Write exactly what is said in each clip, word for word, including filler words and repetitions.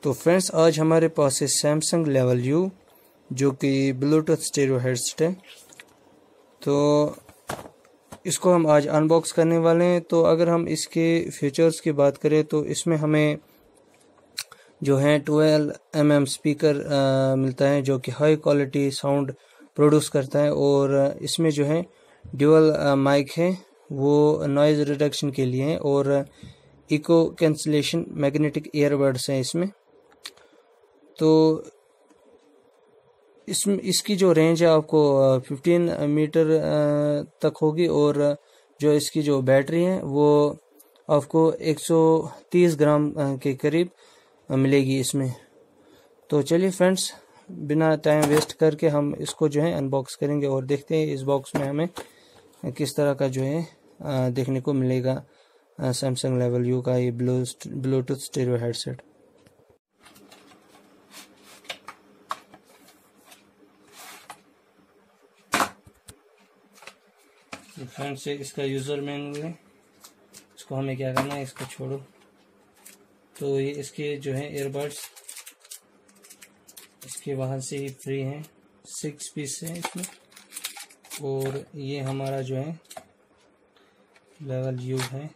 तो फ्रेंड्स आज हमारे पास है सैमसंग लेवल यू जो कि ब्लूटूथ स्टीरियो हेडसेट है। तो इसको हम आज अनबॉक्स करने वाले हैं। तो अगर हम इसके फीचर्स की बात करें तो इसमें हमें जो है ट्वेल्व एम एम स्पीकर मिलता है जो कि हाई क्वालिटी साउंड प्रोड्यूस करता है, और इसमें जो है ड्यूअल माइक है वो नॉइज रिडक्शन के लिए है, और इको कैंसलेशन मैग्नेटिक ईयरबड्स हैं इसमें। तो इसमें इसकी जो रेंज है आपको पंद्रह मीटर तक होगी, और जो इसकी जो बैटरी है वो आपको एक सौ तीस ग्राम के करीब मिलेगी इसमें। तो चलिए फ्रेंड्स, बिना टाइम वेस्ट करके हम इसको जो है अनबॉक्स करेंगे और देखते हैं इस बॉक्स में हमें किस तरह का जो है देखने को मिलेगा सैमसंग लेवल यू का ये ब्लूटूथ स्टीरियो हेडसेट। फ्रेंड्स इसका यूज़र मैनुअल है, इसको हमें क्या करना है, इसको छोड़ो। तो ये इसके जो है ईयरबड्स इसके वहाँ से ही फ्री हैं, सिक्स पीस है इसमें। और ये हमारा जो है लेवल यू है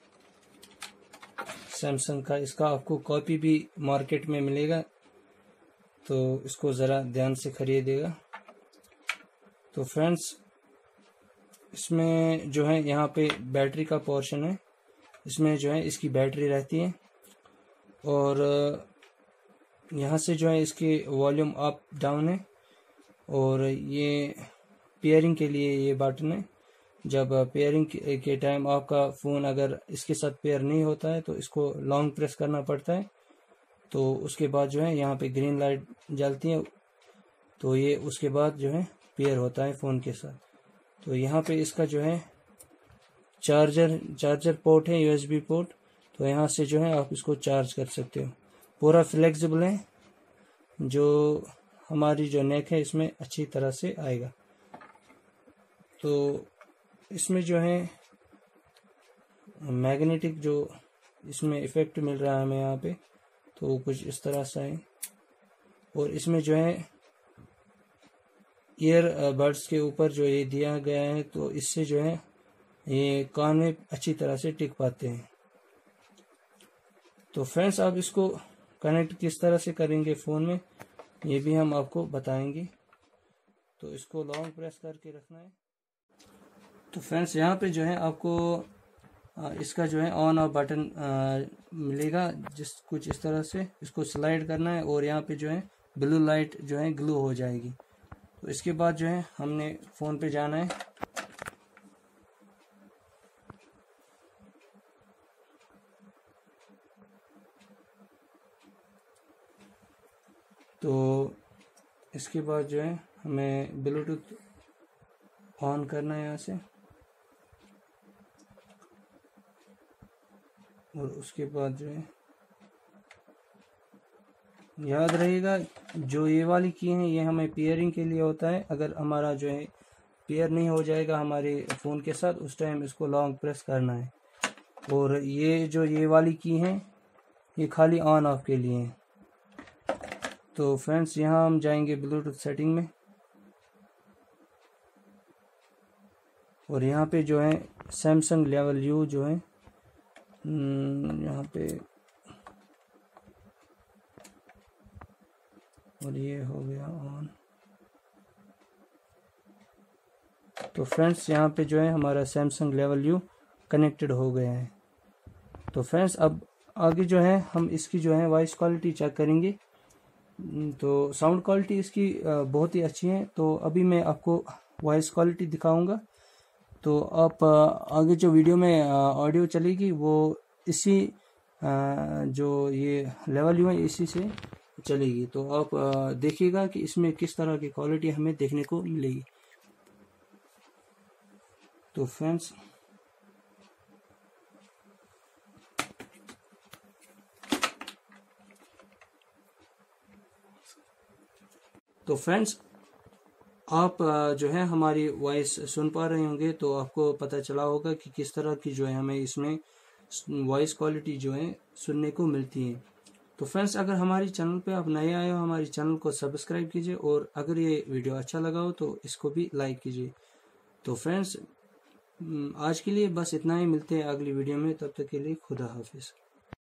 सैमसंग का, इसका आपको कॉपी भी मार्केट में मिलेगा, तो इसको ज़रा ध्यान से खरीदेगा। तो फ्रेंड्स इसमें जो है यहाँ पे बैटरी का पोर्शन है, इसमें जो है इसकी बैटरी रहती है, और यहाँ से जो है इसकी वॉल्यूम अप डाउन है, और ये पेयरिंग के लिए ये बटन है। जब पेयरिंग के टाइम आपका फ़ोन अगर इसके साथ पेयर नहीं होता है तो इसको लॉन्ग प्रेस करना पड़ता है, तो उसके बाद जो है यहाँ पे ग्रीन लाइट जलती है, तो ये उसके बाद जो है पेयर होता है फ़ोन के साथ। तो यहाँ पे इसका जो है चार्जर चार्जर पोर्ट है, यूएसबी पोर्ट, तो यहाँ से जो है आप इसको चार्ज कर सकते हो। पूरा फ्लेक्सिबल है, जो हमारी जो नेक है इसमें अच्छी तरह से आएगा। तो इसमें जो है मैग्नेटिक जो इसमें इफ़ेक्ट मिल रहा है हमें यहाँ पे, तो कुछ इस तरह से है। और इसमें जो है ईयर बड्स के ऊपर जो ये दिया गया है, तो इससे जो है ये कान में अच्छी तरह से टिक पाते हैं। तो फ्रेंड्स आप इसको कनेक्ट किस तरह से करेंगे फ़ोन में, ये भी हम आपको बताएंगे। तो इसको लॉन्ग प्रेस करके रखना है। तो फ्रेंड्स यहाँ पे जो है आपको इसका जो है ऑन ऑफ बटन मिलेगा, जिस कुछ इस तरह से इसको स्लाइड करना है, और यहाँ पे जो है ब्लू लाइट जो है ग्लो हो जाएगी। तो इसके बाद जो है हमने फ़ोन पे जाना है। तो इसके बाद जो है हमें ब्लूटूथ ऑन करना है यहाँ से, और उसके बाद जो है याद रहेगा जो ये वाली की है ये हमें पेयरिंग के लिए होता है। अगर हमारा जो है पेयर नहीं हो जाएगा हमारे फ़ोन के साथ, उस टाइम इसको लॉन्ग प्रेस करना है। और ये जो ये वाली की है ये खाली ऑन ऑफ के लिए है। तो फ्रेंड्स यहाँ हम जाएंगे ब्लूटूथ सेटिंग में, और यहाँ पे जो है सैमसंग लेवल यू जो है यहाँ पे, और ये हो गया ऑन। तो फ्रेंड्स यहाँ पे जो है हमारा सैमसंग लेवल यू कनेक्टेड हो गया है। तो फ्रेंड्स अब आगे जो है हम इसकी जो है वॉइस क्वालिटी चेक करेंगे। तो साउंड क्वालिटी इसकी बहुत ही अच्छी है। तो अभी मैं आपको वॉइस क्वालिटी दिखाऊंगा। तो आप आगे जो वीडियो में ऑडियो चलेगी वो इसी जो ये लेवल यू है इसी से चलेगी। तो आप देखिएगा कि इसमें किस तरह की क्वालिटी हमें देखने को मिलेगी। तो फ्रेंड्स तो फ्रेंड्स आप जो है हमारी वॉइस सुन पा रहे होंगे, तो आपको पता चला होगा कि किस तरह की जो है हमें इसमें वॉइस क्वालिटी जो है सुनने को मिलती है। तो फ्रेंड्स, अगर हमारी चैनल पे आप नए आए हो, हमारी चैनल को सब्सक्राइब कीजिए, और अगर ये वीडियो अच्छा लगा हो तो इसको भी लाइक कीजिए। तो फ्रेंड्स, आज के लिए बस इतना ही, मिलते हैं अगली वीडियो में, तब तक के लिए खुदा हाफिज़।